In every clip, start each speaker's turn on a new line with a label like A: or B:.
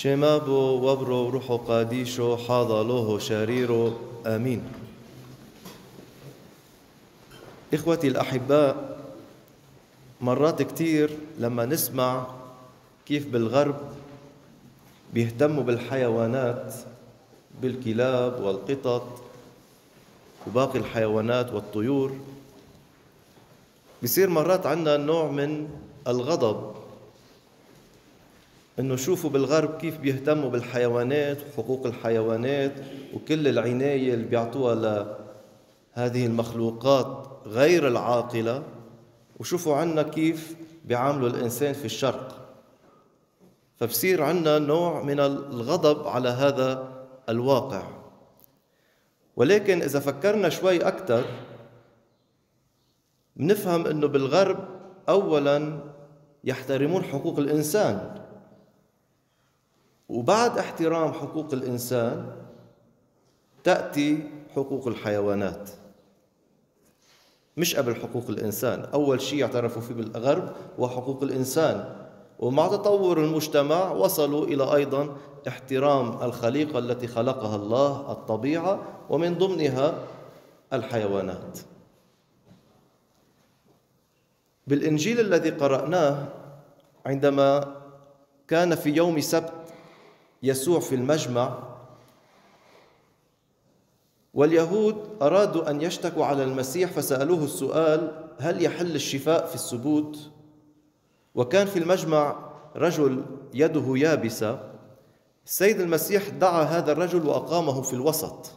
A: شمابو وبرو روحو قاديشو حاضلوه شريرو آمين. إخوتي الأحباء، مرات كتير لما نسمع كيف بالغرب بيهتموا بالحيوانات، بالكلاب والقطط وباقي الحيوانات والطيور، بيصير مرات عندنا نوع من الغضب إنه شوفوا بالغرب كيف بيهتموا بالحيوانات وحقوق الحيوانات وكل العناية اللي بيعطوها لهذه المخلوقات غير العاقلة، وشوفوا عنا كيف بيعاملوا الإنسان في الشرق. فبصير عنا نوع من الغضب على هذا الواقع. ولكن إذا فكرنا شوي أكثر بنفهم إنه بالغرب أولاً يحترمون حقوق الإنسان، وبعد احترام حقوق الإنسان تأتي حقوق الحيوانات، مش قبل حقوق الإنسان. أول شيء اعترفوا فيه بالغرب هو حقوق الإنسان، ومع تطور المجتمع وصلوا إلى أيضا احترام الخليقة التي خلقها الله، الطبيعة، ومن ضمنها الحيوانات. بالإنجيل الذي قرأناه عندما كان في يوم سبت يسوع في المجمع، واليهود أرادوا أن يشتكوا على المسيح فسألوه السؤال: هل يحل الشفاء في السبوت؟ وكان في المجمع رجل يده يابسة. السيد المسيح دعا هذا الرجل وأقامه في الوسط،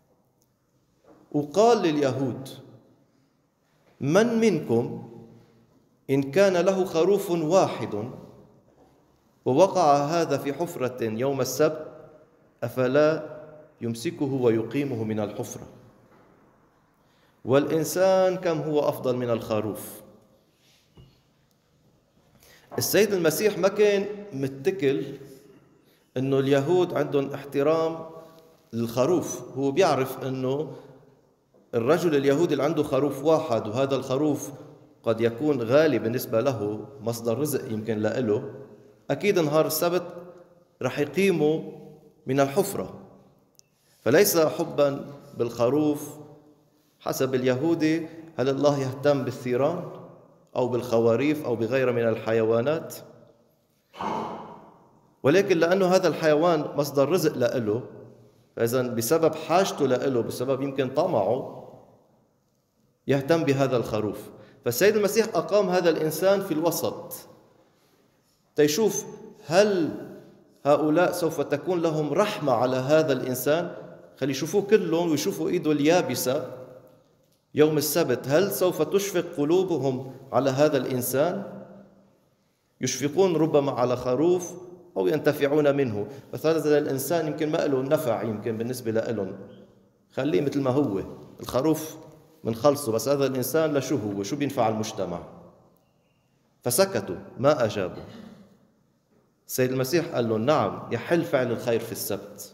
A: وقال لليهود: من منكم إن كان له خروف واحد ووقع هذا في حفرة يوم السبت أفلا يمسكه ويقيمه من الحفرة؟ والإنسان كم هو أفضل من الخروف؟ السيد المسيح ما كان متكل إنه اليهود عندهم احترام للخروف. هو بيعرف إنه الرجل اليهودي اللي عنده خروف واحد، وهذا الخروف قد يكون غالي بالنسبة له، مصدر رزق يمكن له، أكيد نهار السبت رح يقيموا من الحفرة. فليس حباً بالخروف حسب اليهودي هل الله يهتم بالثيران أو بالخواريف أو بغيرها من الحيوانات، ولكن لأنه هذا الحيوان مصدر رزق له، فإذا بسبب حاجته له، بسبب يمكن طمعه، يهتم بهذا الخروف. فالسيد المسيح أقام هذا الإنسان في الوسط تيشوف هل هؤلاء سوف تكون لهم رحمة على هذا الإنسان. خلي يشوفوه كلهم ويشوفوا إيده اليابسة يوم السبت، هل سوف تشفق قلوبهم على هذا الإنسان؟ يشفقون ربما على خروف أو ينتفعون منه، بس هذا الإنسان يمكن ما له نفع يمكن بالنسبة لهم، خليه مثل ما هو. الخروف من خلصه، بس هذا الإنسان لشو هو، شو بينفع المجتمع؟ فسكتوا ما أجابوا. السيد المسيح قال لهم: نعم، يحل فعل الخير في السبت.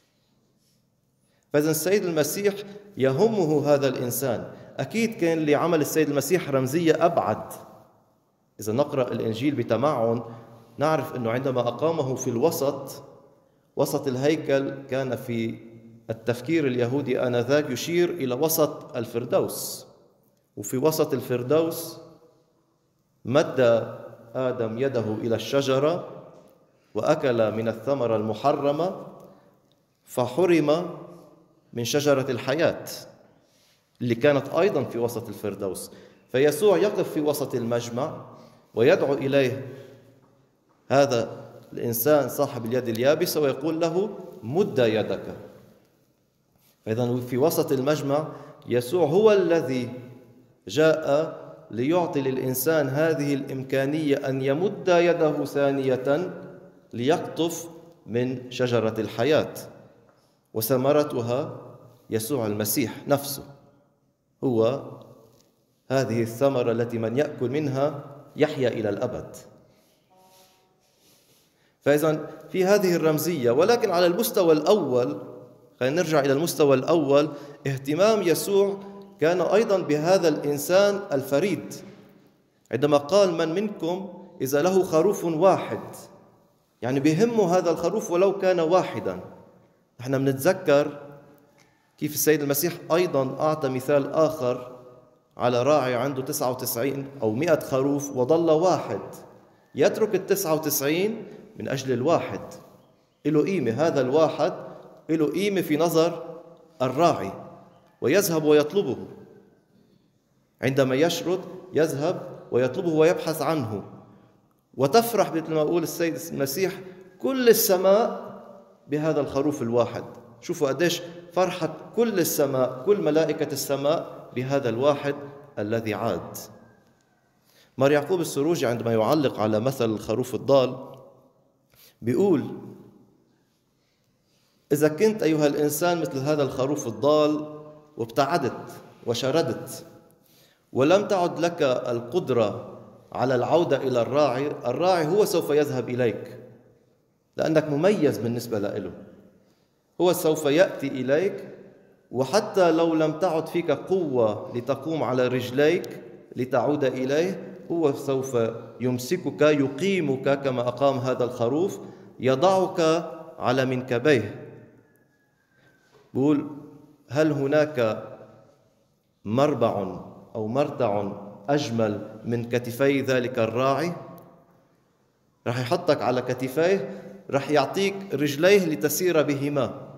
A: فإذا السيد المسيح يهمه هذا الإنسان. أكيد كان لعمل السيد المسيح رمزية أبعد. إذا نقرأ الإنجيل بتمعن نعرف أنه عندما أقامه في الوسط، وسط الهيكل، كان في التفكير اليهودي آنذاك يشير إلى وسط الفردوس، وفي وسط الفردوس مد آدم يده إلى الشجرة وأكل من الثمرة المحرمة فحرم من شجرة الحياة اللي كانت أيضا في وسط الفردوس. فيسوع يقف في وسط المجمع ويدعو إليه هذا الإنسان صاحب اليد اليابسة ويقول له: مد يدك. فإذا في وسط المجمع يسوع هو الذي جاء ليعطي للإنسان هذه الإمكانية أن يمد يده ثانية ليقطف من شجرة الحياة، وثمرتها يسوع المسيح نفسه. هو هذه الثمرة التي من يأكل منها يحيا إلى الأبد. فإذا في هذه الرمزية. ولكن على المستوى الأول، خلينا نرجع إلى المستوى الأول، اهتمام يسوع كان أيضا بهذا الإنسان الفريد، عندما قال: من منكم إذا له خروف واحد يعني بيهمه هذا الخروف ولو كان واحدا. احنا بنتذكر كيف السيد المسيح أيضا أعطى مثال آخر على راعي عنده 99 أو 100 خروف وظل واحد يترك 99 من أجل الواحد. له قيمة، هذا الواحد له قيمة في نظر الراعي، ويذهب ويطلبه عندما يشرد، يذهب ويطلبه ويبحث عنه. وتفرح مثل ما يقول السيد المسيح كل السماء بهذا الخروف الواحد. شوفوا قديش فرحة كل السماء، كل ملائكة السماء بهذا الواحد الذي عاد. مار يعقوب السروجي عندما يعلق على مثل الخروف الضال بيقول: إذا كنت أيها الإنسان مثل هذا الخروف الضال وابتعدت وشردت ولم تعد لك القدرة على العودة إلى الراعي، الراعي هو سوف يذهب إليك لأنك مميز بالنسبة له. هو سوف يأتي إليك، وحتى لو لم تعد فيك قوة لتقوم على رجليك لتعود إليه، هو سوف يمسكك يقيمك كما أقام هذا الخروف، يضعك على منكبيه. بقول: هل هناك مربع أو مرتع أجمل من كتفي ذلك الراعي؟ رح يحطك على كتفيه، رح يعطيك رجليه لتسير بهما.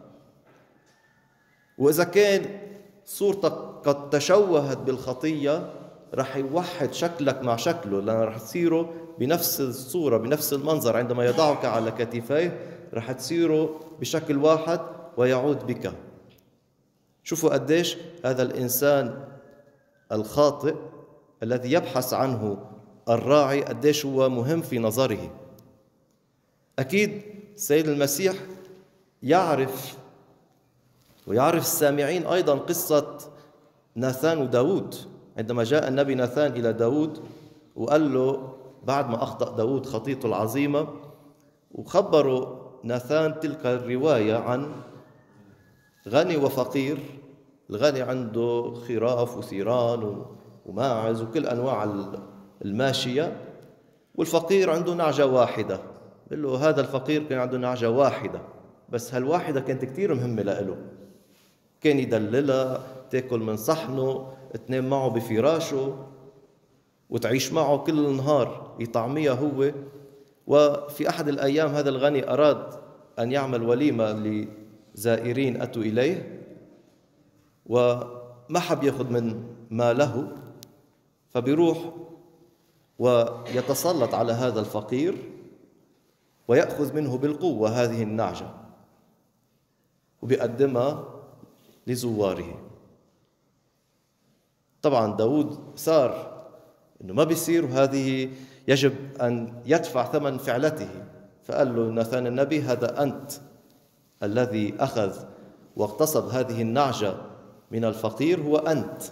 A: وإذا كان صورتك قد تشوهت بالخطية رح يوحد شكلك مع شكله، لأن رح تصيروا بنفس الصورة بنفس المنظر. عندما يضعك على كتفيه رح تصيروا بشكل واحد ويعود بك. شوفوا قديش هذا الإنسان الخاطئ الذي يبحث عنه الراعي قديش هو مهم في نظره. أكيد السيد المسيح يعرف ويعرف السامعين أيضا قصة ناثان وداود. عندما جاء النبي ناثان إلى داود وقال له بعد ما أخطأ داود خطيئته العظيمة، وخبروا ناثان تلك الرواية عن غني وفقير. الغني عنده خراف وثيران وماعز وكل أنواع الماشية، والفقير عنده نعجة واحدة. قال له هذا الفقير كان عنده نعجة واحدة، بس هالواحدة كانت كتير مهمة له. كان يدللها، تاكل من صحنه، تنام معه بفراشه، وتعيش معه كل النهار، يطعميها هو. وفي أحد الأيام هذا الغني أراد أن يعمل وليمة لزائرين أتوا إليه، وما حب يأخذ من ماله، فبيروح ويتسلط على هذا الفقير ويأخذ منه بالقوة هذه النعجة وبيقدمها لزواره. طبعا داود صار إنه ما بيصير، وهذه يجب أن يدفع ثمن فعلته. فقال له ناثان النبي: هذا أنت الذي أخذ واغتصب هذه النعجة من الفقير، هو أنت.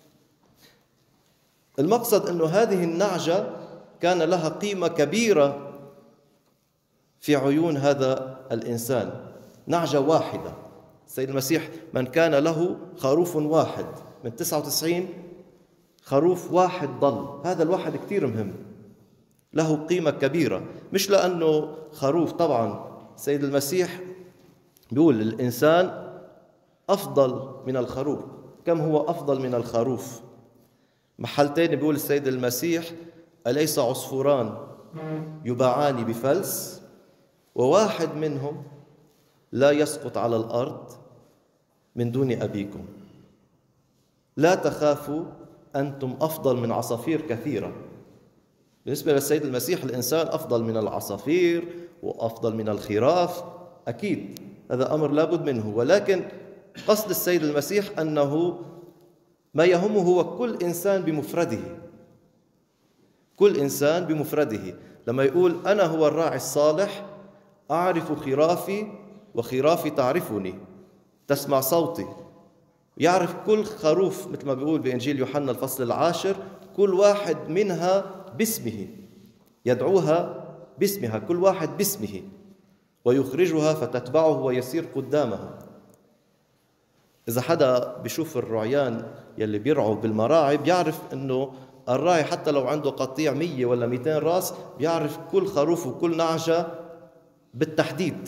A: المقصد أنه هذه النعجة كان لها قيمة كبيرة في عيون هذا الإنسان. نعجة واحدة. السيد المسيح من كان له خروف واحد من 99 خروف واحد ضل، هذا الواحد كتير مهم، له قيمة كبيرة. مش لأنه خروف، طبعا السيد المسيح بيقول الإنسان أفضل من الخروف. كم هو أفضل من الخروف؟ محل تاني بيقول السيد المسيح: أليس عصفوران يباعان بفلس وواحد منهم لا يسقط على الأرض من دون أبيكم؟ لا تخافوا، أنتم أفضل من عصافير كثيرة. بالنسبة للسيد المسيح الإنسان أفضل من العصافير وأفضل من الخراف، أكيد هذا أمر لابد منه. ولكن قصد السيد المسيح أنه ما يهمه هو كل إنسان بمفرده. كل إنسان بمفرده. لما يقول أنا هو الراعي الصالح، أعرف خرافي وخرافي تعرفني، تسمع صوتي. يعرف كل خروف، مثل ما بيقول بإنجيل يوحنا الفصل 10، كل واحد منها باسمه، يدعوها باسمها، كل واحد باسمه، ويخرجها فتتبعه ويسير قدامها. إذا حدا بيشوف الرعيان يلي بيرعوا بالمراعي بيعرف إنه الراعي حتى لو عنده قطيع 100 ولا 200 راس، بيعرف كل خروف وكل نعجة بالتحديد.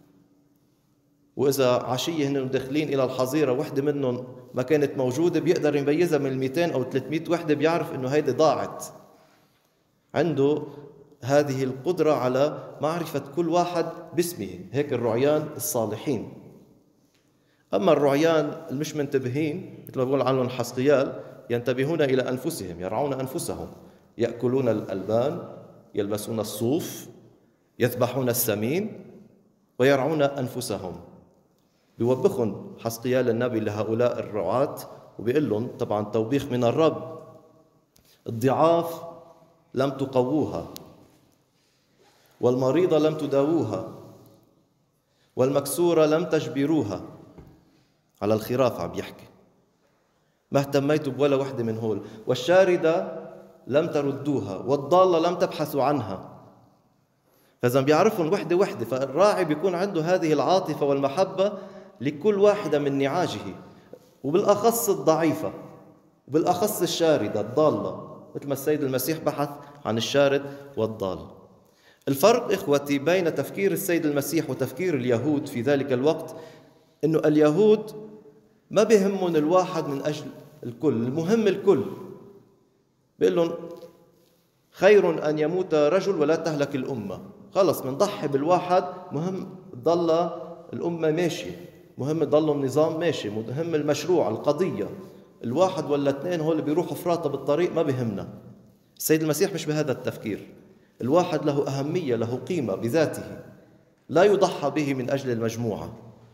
A: وإذا عشية هن داخلين إلى الحظيرة وحدة منهم ما كانت موجودة، بيقدر يميزها من 200 أو 300 وحدة، بيعرف إنه هيدي ضاعت. عنده هذه القدرة على معرفة كل واحد باسمه، هيك الرعيان الصالحين. أما الرعيان المش منتبهين مثل ما بقول عنهم حسقيال، ينتبهون إلى أنفسهم، يرعون أنفسهم، يأكلون الألبان، يلبسون الصوف، يذبحون السمين، ويرعون أنفسهم. بيوبخهم حسقيال النبي لهؤلاء الرعاة وبيقول لهم طبعا توبيخ من الرب: الضعاف لم تقووها، والمريضة لم تداووها، والمكسورة لم تجبروها. على الخراف عم يحكي، ما اهتميتوا بولا وحدة من هول. والشاردة لم تردوها، والضالة لم تبحثوا عنها. فإذا بيعرفهم وحدة وحدة. فالراعي بيكون عنده هذه العاطفة والمحبة لكل واحدة من نعاجه، وبالأخص الضعيفة، وبالأخص الشاردة الضالة، مثل ما السيد المسيح بحث عن الشارد والضال. الفرق إخوتي بين تفكير السيد المسيح وتفكير اليهود في ذلك الوقت إنه اليهود ما بيهمهم الواحد من أجل الكل، المهم الكل. بيقول لهم خير أن يموت رجل ولا تهلك الأمة. خلص منضحي بالواحد، مهم تضل الأمة ماشية، مهم تضل النظام ماشي، مهم المشروع القضية. الواحد ولا اثنين هو اللي بيروحوا فراتة بالطريق ما بيهمنا. السيد المسيح مش بهذا التفكير. الواحد له أهمية، له قيمة بذاته، لا يضحى به من أجل المجموعة.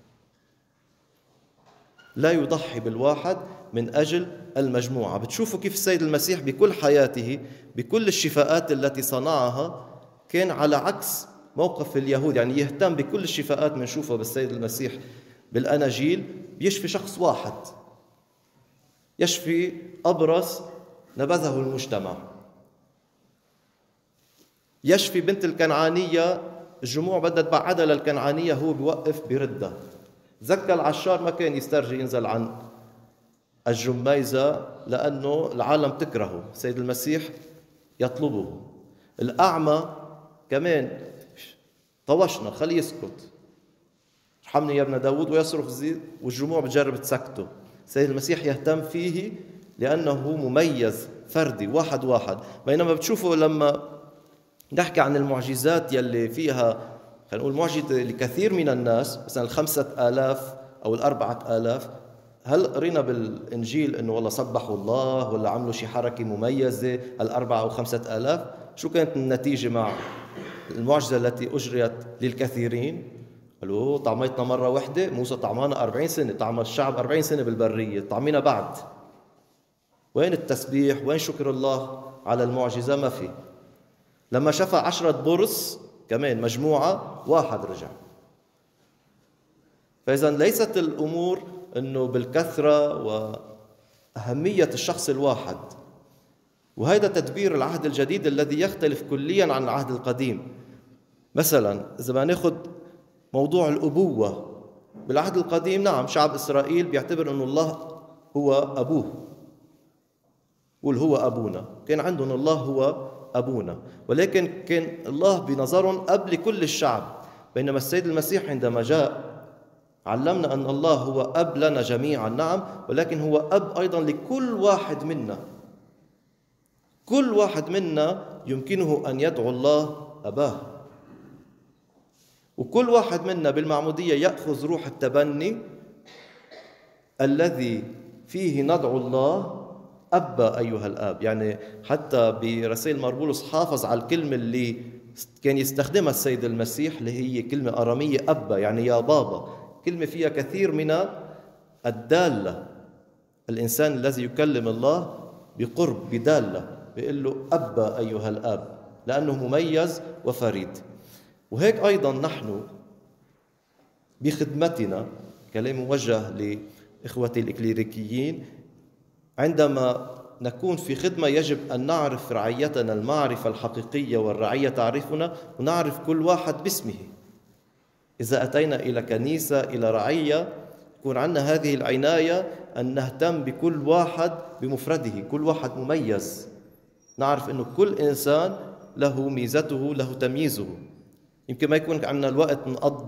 A: لا يضحي بالواحد من أجل المجموعة. بتشوفوا كيف السيد المسيح بكل حياته، بكل الشفاءات التي صنعها، كان على عكس موقف اليهود. يعني يهتم بكل الشفاءات بنشوفها بالسيد المسيح بالأناجيل، بيشفي شخص واحد، يشفي أبرص نبذه المجتمع، يشفي بنت الكنعانية، الجموع بدها تبعدها للكنعانية، هو بيوقف بردها. زكى العشار ما كان يسترجي ينزل عن الجميزة لأنه العالم تكرهه، السيد المسيح يطلبه. الأعمى كمان طوشنا، خليه يسكت، ارحمني يا ابن داود، ويصرخ زيد والجموع بتجرب تسكته. السيد المسيح يهتم فيه لأنه مميز، فردي، واحد واحد. بينما بتشوفوا لما نحكي عن المعجزات يلي فيها، خلينا نقول معجزة لكثير من الناس، مثلا 5000 أو 4000، هل قرينا بالإنجيل إنه والله سبحوا الله ولا عملوا شي حركة مميزة 4 أو 5000؟ شو كانت النتيجة مع المعجزة التي أجريت للكثيرين؟ قالوا طعميتنا مرة واحدة، موسى طعمانا 40 سنة، طعم الشعب 40 سنة بالبرية، طعمينا بعد. وين التسبيح؟ وين شكر الله على المعجزة؟ ما في. لما شفى 10 برص كمان مجموعة، واحد رجع. فإذا ليست الأمور أنه بالكثرة وأهمية الشخص الواحد. وهذا تدبير العهد الجديد الذي يختلف كليا عن العهد القديم. مثلا إذا ما ناخذ موضوع الأبوة، بالعهد القديم نعم شعب إسرائيل بيعتبر أن الله هو أبوه، قول هو أبونا، كان عندهم الله هو أبونا، ولكن كان الله بنظرهم أب لكل الشعب. بينما السيد المسيح عندما جاء علمنا أن الله هو أب لنا جميعا، نعم، ولكن هو أب أيضا لكل واحد منا. كل واحد منا يمكنه أن يدعو الله أباه، وكل واحد منا بالمعمودية يأخذ روح التبني الذي فيه ندعو الله أبا أيها الآب. يعني حتى برسائل مربولس حافظ على الكلمة اللي كان يستخدمها السيد المسيح، اللي هي كلمة أرامية أبا، يعني يا بابا، كلمة فيها كثير من الدالة. الإنسان الذي يكلم الله بقرب بدالة بيقول له أبا أيها الآب، لأنه مميز وفريد. وهيك أيضا نحن بخدمتنا، كلام موجه لإخوتي الإكليريكيين، عندما نكون في خدمة يجب أن نعرف رعيتنا المعرفة الحقيقية، والرعية تعرفنا، ونعرف كل واحد باسمه. إذا أتينا إلى كنيسة، إلى رعية، يكون عندنا هذه العناية أن نهتم بكل واحد بمفرده، كل واحد مميز، نعرف أنه كل إنسان له ميزته، له تمييزه. يمكن ما يكون عندنا الوقت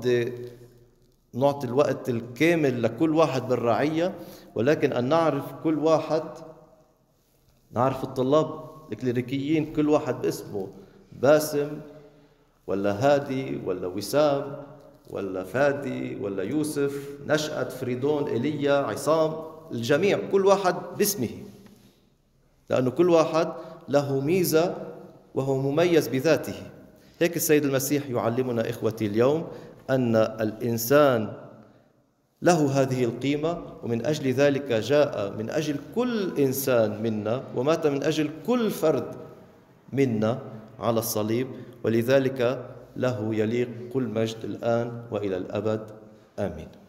A: نعطي الوقت الكامل لكل واحد بالرعية، ولكن أن نعرف كل واحد، نعرف الطلاب الكليريكيين كل واحد باسمه، باسم ولا هادي ولا وسام ولا فادي ولا يوسف، نشأت، فريدون، إيليا، عصام، الجميع كل واحد باسمه، لأنه كل واحد له ميزة وهو مميز بذاته. هيك السيد المسيح يعلمنا إخوتي اليوم أن الإنسان له هذه القيمة، ومن أجل ذلك جاء من أجل كل إنسان منا ومات من أجل كل فرد منا على الصليب، ولذلك له يليق كل مجد الآن وإلى الأبد. آمين.